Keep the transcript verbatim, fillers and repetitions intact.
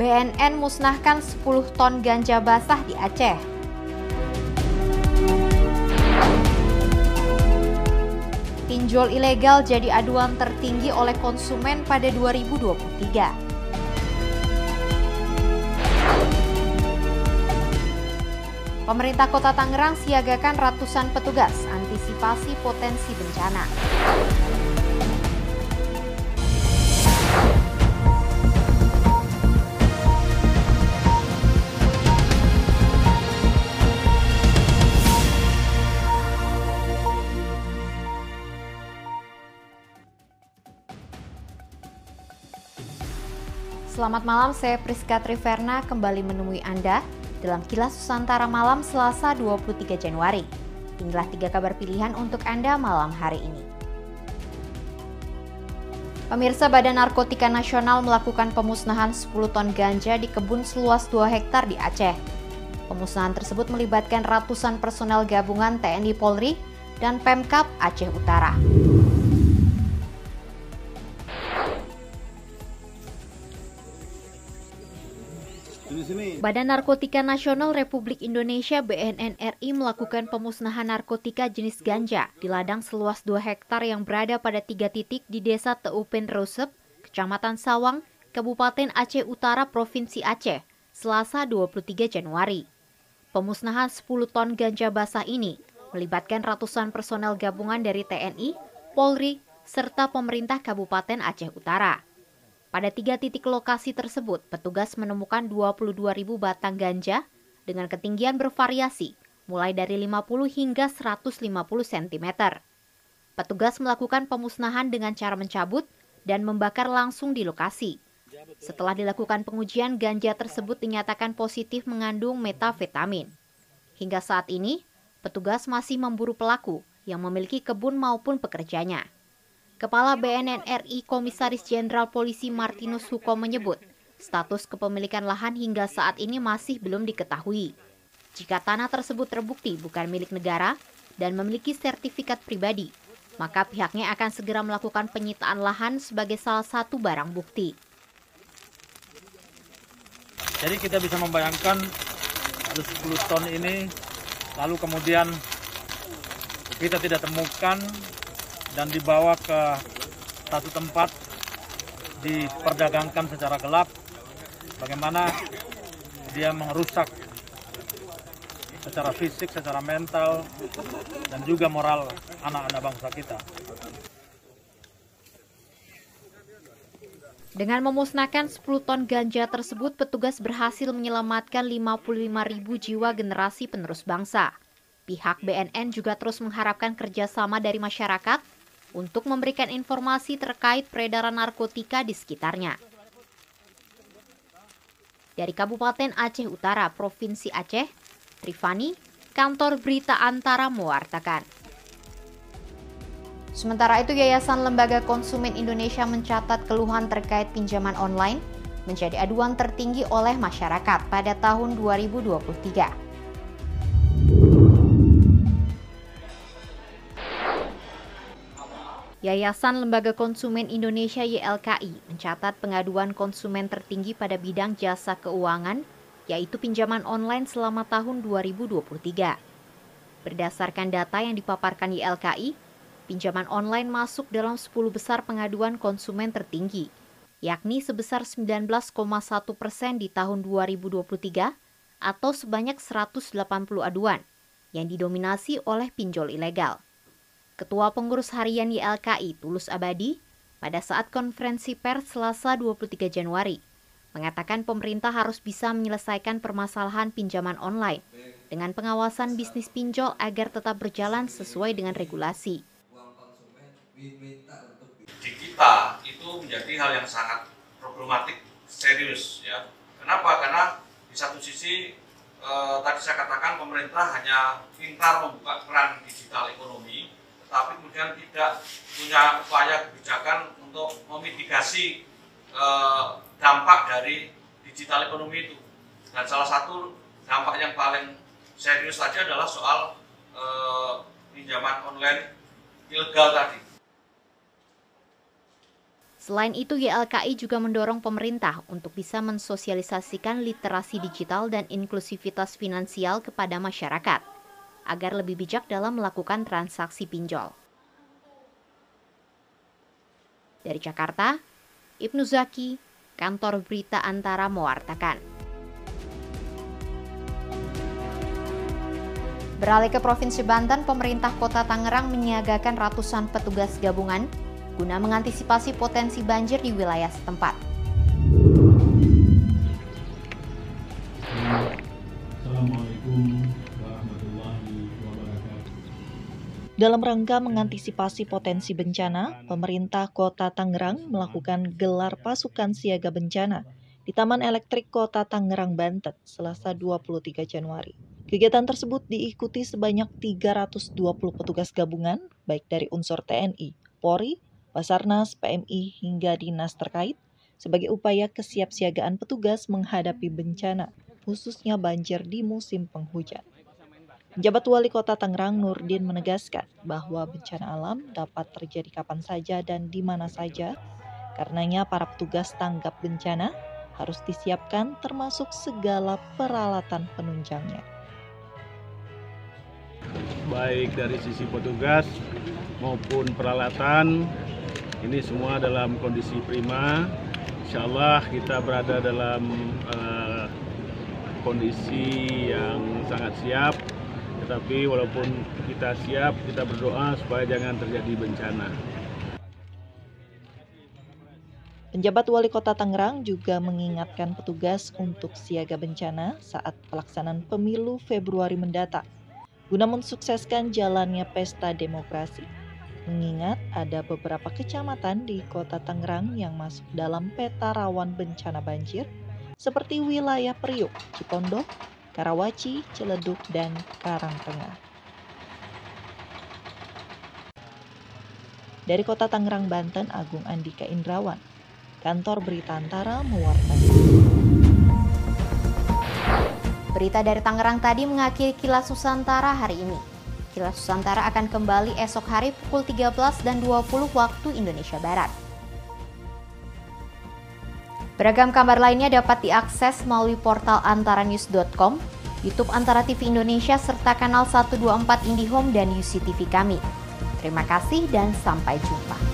B N N musnahkan sepuluh ton ganja basah di Aceh. Pinjol ilegal jadi aduan tertinggi oleh konsumen pada dua ribu dua puluh tiga. Pemerintah Kota Tangerang siagakan ratusan petugas antisipasi potensi bencana. Selamat malam, saya Priska Triverna kembali menemui Anda dalam Kilas Nusantara Malam Selasa dua puluh tiga Januari. Inilah tiga kabar pilihan untuk Anda malam hari ini. Pemirsa, Badan Narkotika Nasional melakukan pemusnahan sepuluh ton ganja di kebun seluas dua hektar di Aceh. Pemusnahan tersebut melibatkan ratusan personel gabungan T N I Polri dan Pemkab Aceh Utara. Badan Narkotika Nasional Republik Indonesia B N N R I melakukan pemusnahan narkotika jenis ganja di ladang seluas dua hektar yang berada pada tiga titik di Desa Teupen Resep, Kecamatan Sawang, Kabupaten Aceh Utara, Provinsi Aceh, Selasa dua puluh tiga Januari. Pemusnahan sepuluh ton ganja basah ini melibatkan ratusan personel gabungan dari T N I, Polri, serta pemerintah Kabupaten Aceh Utara. Pada tiga titik lokasi tersebut, petugas menemukan dua puluh dua ribu batang ganja dengan ketinggian bervariasi, mulai dari lima puluh hingga seratus lima puluh sentimeter. Petugas melakukan pemusnahan dengan cara mencabut dan membakar langsung di lokasi. Setelah dilakukan pengujian, ganja tersebut dinyatakan positif mengandung metafetamin. Hingga saat ini, petugas masih memburu pelaku yang memiliki kebun maupun pekerjanya. Kepala B N N R I Komisaris Jenderal Polisi Martinus Hukom menyebut, status kepemilikan lahan hingga saat ini masih belum diketahui. Jika tanah tersebut terbukti bukan milik negara dan memiliki sertifikat pribadi, maka pihaknya akan segera melakukan penyitaan lahan sebagai salah satu barang bukti. Jadi kita bisa membayangkan ada sepuluh ton ini, lalu kemudian kita tidak temukan dan dibawa ke satu tempat diperdagangkan secara gelap, bagaimana dia merusak secara fisik, secara mental, dan juga moral anak-anak bangsa kita. Dengan memusnahkan sepuluh ton ganja tersebut, petugas berhasil menyelamatkan lima puluh lima ribu jiwa generasi penerus bangsa. Pihak B N N juga terus mengharapkan kerjasama dari masyarakat untuk memberikan informasi terkait peredaran narkotika di sekitarnya. Dari Kabupaten Aceh Utara, Provinsi Aceh, Trifani, Kantor Berita Antara mewartakan. Sementara itu, Yayasan Lembaga Konsumen Indonesia mencatat keluhan terkait pinjaman online menjadi aduan tertinggi oleh masyarakat pada tahun dua ribu dua puluh tiga. Yayasan Lembaga Konsumen Indonesia Y L K I mencatat pengaduan konsumen tertinggi pada bidang jasa keuangan, yaitu pinjaman online selama tahun dua ribu dua puluh tiga. Berdasarkan data yang dipaparkan Y L K I, pinjaman online masuk dalam sepuluh besar pengaduan konsumen tertinggi, yakni sebesar sembilan belas koma satu persen di tahun dua ribu dua puluh tiga atau sebanyak seratus delapan puluh aduan yang didominasi oleh pinjol ilegal. Ketua Pengurus Harian Y L K I Tulus Abadi pada saat konferensi pers Selasa dua puluh tiga Januari mengatakan pemerintah harus bisa menyelesaikan permasalahan pinjaman online dengan pengawasan bisnis pinjol agar tetap berjalan sesuai dengan regulasi. Di kita itu menjadi hal yang sangat problematik, serius ya. Kenapa? Karena di satu sisi eh, tadi saya katakan pemerintah hanya pintar membuka keran digital ekonomi, tapi kemudian tidak punya upaya kebijakan untuk memitigasi eh, dampak dari digital ekonomi itu. Dan salah satu dampak yang paling serius tadi adalah soal pinjaman online ilegal tadi. Selain itu, Y L K I juga mendorong pemerintah untuk bisa mensosialisasikan literasi digital dan inklusivitas finansial kepada masyarakat, agar lebih bijak dalam melakukan transaksi pinjol. Dari Jakarta, Ibnu Zaki, Kantor Berita Antara mewartakan. Beralih ke Provinsi Banten, pemerintah Kota Tangerang menyiagakan ratusan petugas gabungan guna mengantisipasi potensi banjir di wilayah setempat. Assalamualaikum warahmatullahi wabarakatuh. Dalam rangka mengantisipasi potensi bencana, pemerintah Kota Tangerang melakukan gelar pasukan siaga bencana di Taman Elektrik Kota Tangerang, Banten, Selasa dua puluh tiga Januari. Kegiatan tersebut diikuti sebanyak tiga ratus dua puluh petugas gabungan, baik dari unsur T N I, Polri, Basarnas, P M I, hingga dinas terkait, sebagai upaya kesiapsiagaan petugas menghadapi bencana, khususnya banjir di musim penghujan. Penjabat Wali Kota Tangerang Nurdin menegaskan bahwa bencana alam dapat terjadi kapan saja dan di mana saja, karenanya para petugas tanggap bencana harus disiapkan termasuk segala peralatan penunjangnya. Baik dari sisi petugas maupun peralatan, ini semua dalam kondisi prima. Insya Allah kita berada dalam uh, kondisi yang sangat siap. Tetapi walaupun kita siap, kita berdoa supaya jangan terjadi bencana. Penjabat Wali Kota Tangerang juga mengingatkan petugas untuk siaga bencana saat pelaksanaan pemilu Februari mendatang, guna mensukseskan jalannya pesta demokrasi. Mengingat ada beberapa kecamatan di Kota Tangerang yang masuk dalam peta rawan bencana banjir, seperti wilayah Priuk, Cipondoh, Karawaci, Ciledug, dan Karangtengah. Dari Kota Tangerang, Banten, Agung Andika Indrawan, Kantor Berita Antara mewartakan. Berita dari Tangerang tadi mengakhiri Kilas Nusantara hari ini. Kilas Nusantara akan kembali esok hari pukul tiga belas dan dua puluh waktu Indonesia Barat. Beragam kabar lainnya dapat diakses melalui portal antaranews dot com, YouTube Antara T V Indonesia, serta kanal seratus dua puluh empat IndiHome dan U C T V kami. Terima kasih dan sampai jumpa.